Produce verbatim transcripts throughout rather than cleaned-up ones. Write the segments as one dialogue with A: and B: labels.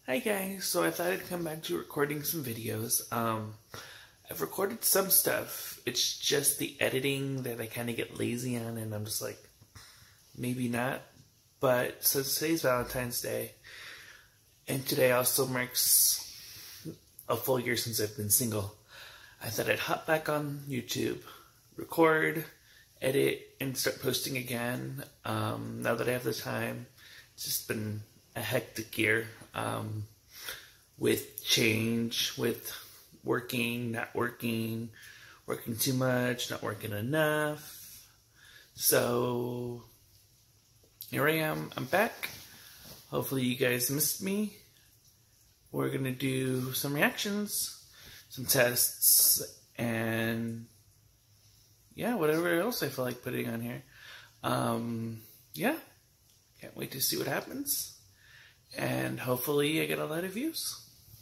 A: Hi guys, so I thought I'd come back to recording some videos. Um, I've recorded some stuff. It's just the editing that I kind of get lazy on, and I'm just like, maybe not. But since today's Valentine's Day, and today also marks a full year since I've been single, I thought I'd hop back on YouTube, record, edit, and start posting again. Um, now that I have the time, it's just been a hectic year. Um, with change, with working, not working, working too much, not working enough. So here I am, I'm back. Hopefully you guys missed me. We're gonna do some reactions, some tests, and yeah, whatever else I feel like putting on here. Um, yeah, can't wait to see what happens. And hopefully I get a lot of views.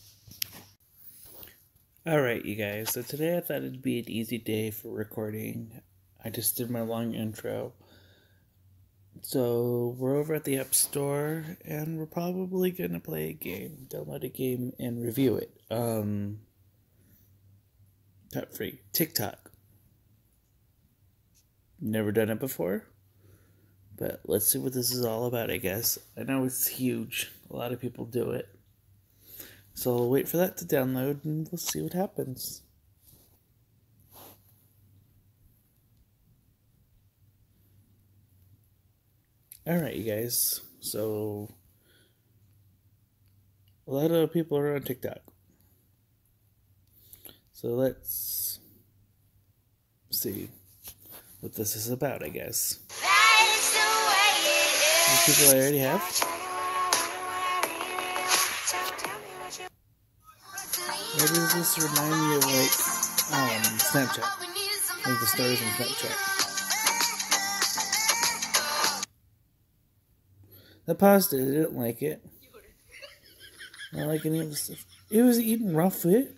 A: Alright, you guys, so today I thought it'd be an easy day for recording. I just did my long intro. So we're over at the App Store, and we're probably gonna play a game, download a game, and review it. Um, not free, Tik Tok. Never done it before, but let's see what this is all about, I guess. I know it's huge. A lot of people do it. So I'll wait for that to download and we'll see what happens. Alright, you guys. So a lot of people are on TikTok. So let's see what this is about, I guess. These people I already have. Why does this remind me of, like, um, Snapchat? Like the stars on Snapchat. The pasta, I didn't like it. I don't like any of the stuff. It was eating raw food.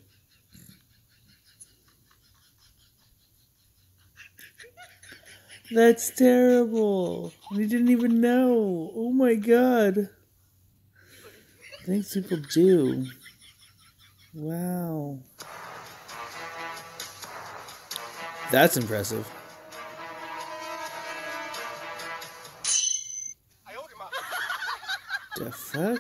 A: That's terrible. We didn't even know. Oh my god. Things people do. Wow. That's impressive. The fuck?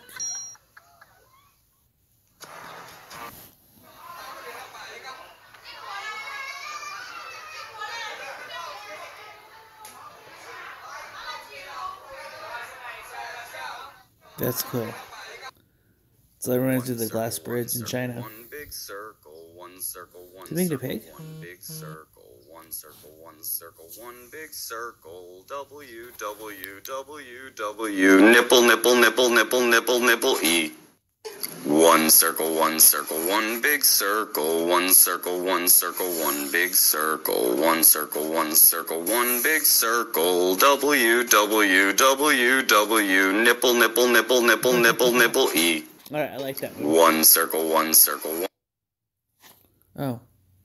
A: That's cool. So that reminds me of the glass bridge in China.
B: One big circle, one circle, one
A: Did you make the
B: circle,
A: pig?
B: one big circle, one circle, one circle, one big circle. W W W W nipple nipple nipple nipple nipple nipple E. One circle, one circle, one big circle, one circle, one circle, one big circle, one circle, one circle, one big circle. W W W W nipple nipple nipple nipple nipple nipple E.
A: Alright, I like that one.
B: One circle, one circle, one.
A: Oh.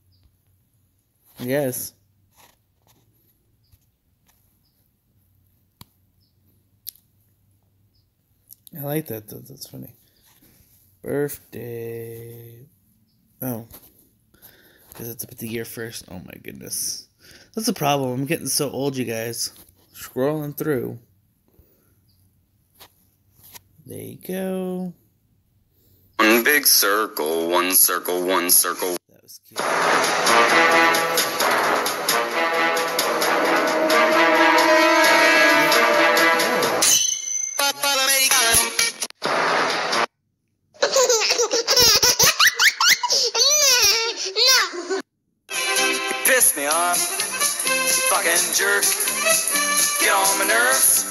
A: Yes. I like that, though. That's funny. Birthday. Oh. Because it's up at the year first. Oh my goodness. That's the problem. I'm getting so old, you guys. Scrolling through. There you go.
B: One big circle, one circle, one circle.
A: That was cute.
B: You piss me off, you fucking jerk. Get on my nerves.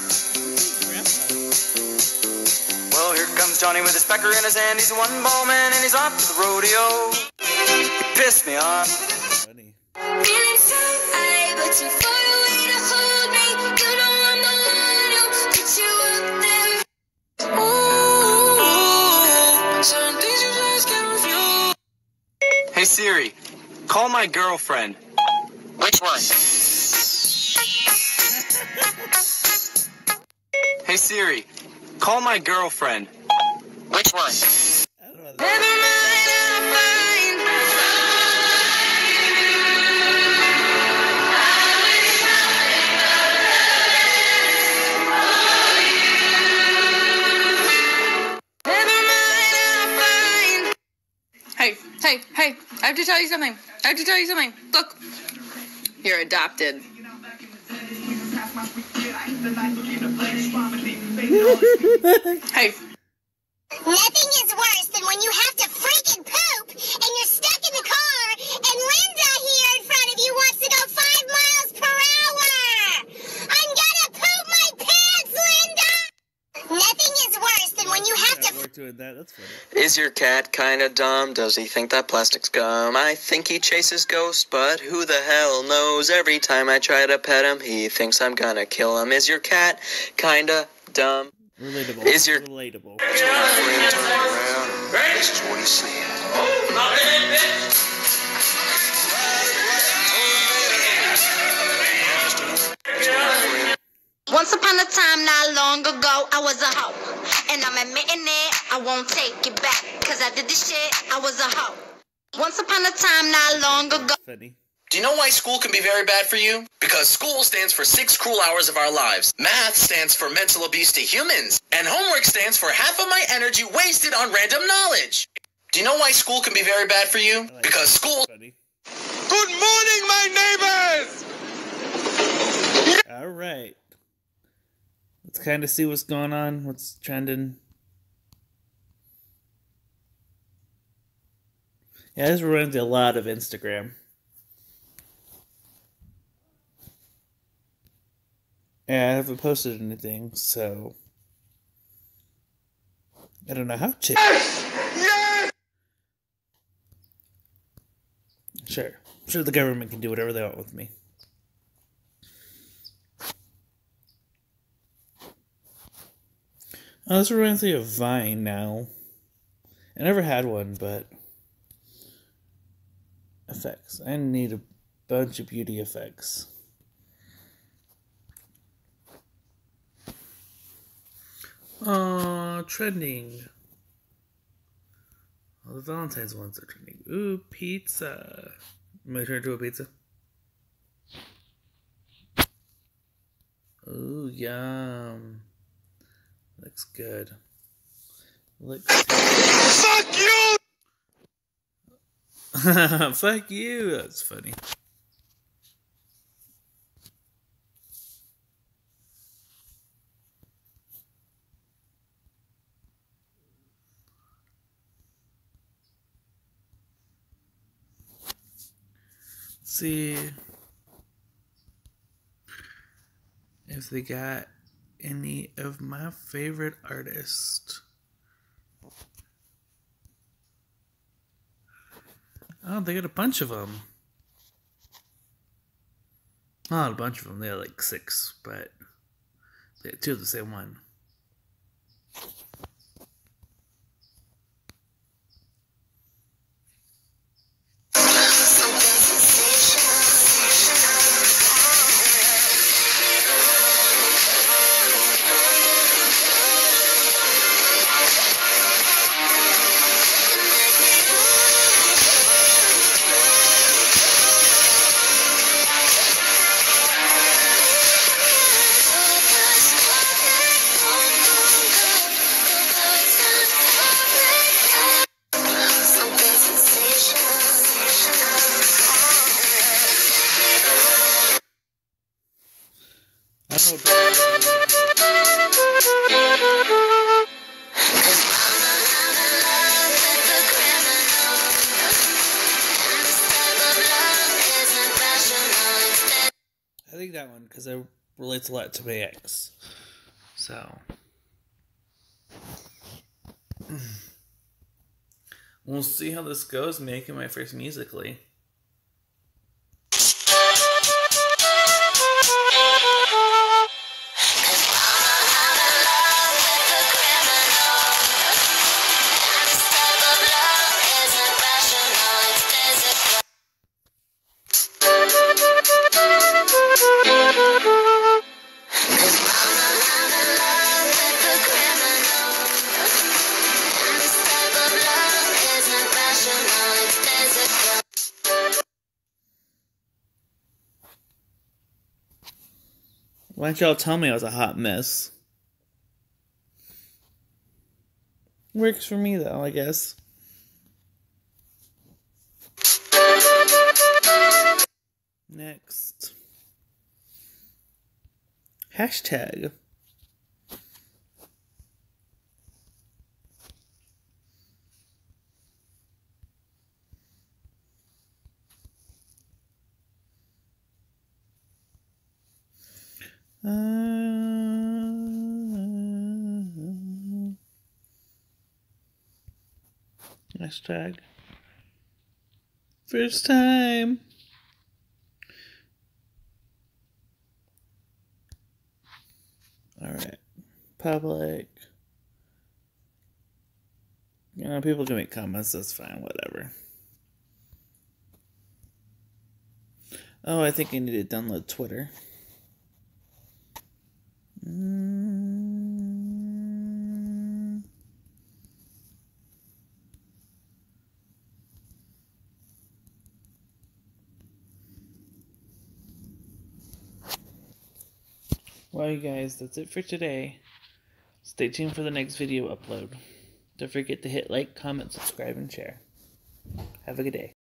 B: Well, here comes Johnny with his pecker in his hand. He's a one-ball man and he's off to the rodeo. You piss me off.
A: Funny.
C: Feeling so high, but too far away to hold me. You know I'm the one who put you up there. Ooh, certain things you just can't refuse.
D: Hey Siri, call my girlfriend.
B: Which one?
D: Hey Siri, call my girlfriend. Which one?
A: I don't know.
C: Never mind, I'll find. Never mind, I'll find. Hey, hey, hey, I have to tell you something. I have to tell you something. Look, you're adopted. Hey.
E: Nothing is worse than when you have to freaking poop and you're stuck in the car and Linda here in front of you wants to go five miles per hour. I'm gonna poop my pants, Linda. Nothing is worse than when you have
A: Yeah,
E: to.
A: we're doing that. That's funny.
D: Is your cat kinda dumb? Does he think that plastic's gum? I think he chases ghosts, but who the hell knows? Every time I try to pet him, he thinks I'm gonna kill him. Is your cat kinda dumb?
A: Relatable.
D: Is your-
A: relatable?
B: That's when my friend turned around, and this is what he said.
C: Once upon a time, not long ago, I was a hoe. And I'm admitting it, I won't take it back. Cause I did this shit, I was a hoe. Once upon a time, not long ago.
A: Funny.
F: Do you know why school can be very bad for you? Because school stands for six cruel hours of our lives. Math stands for mental abuse to humans. And homework stands for half of my energy wasted on random knowledge. Do you know why school can be very bad for you?
A: Like
F: Because school...
A: Funny.
F: Good morning, my neighbors!
A: All right. Let's kind of see what's going on, what's trending. Yeah, this reminds me a lot of Instagram. Yeah, I haven't posted anything, so I don't know how to.
F: Yes!
A: Sure. I'm sure the government can do whatever they want with me. Oh, this reminds me of Vine now. I never had one, but effects. I need a bunch of beauty effects. Oh, trending. All the Valentine's ones are trending. Ooh, pizza. Am I turn into a pizza? Ooh, yum. Looks good. Looks
F: Fuck you!
A: Fuck you. That's funny. See if they got any of my favorite artists. Oh, they got a bunch of them. Not a bunch of them. They had like six, but they had two of the same one. I don't know I think that one, because it relates a lot to my ex. So. We'll see how this goes, making my first musically. Why don't y'all tell me I was a hot mess? Works for me, though, I guess. Next. Hashtag. Uh, hashtag. First time. Alright. Public. You know, people can make comments, that's fine, whatever. Oh, I think I need to download Twitter. Mm. Well, you guys, that's it for today. Stay tuned for the next video upload. Don't forget to hit like, comment, subscribe, and share. Have a good day.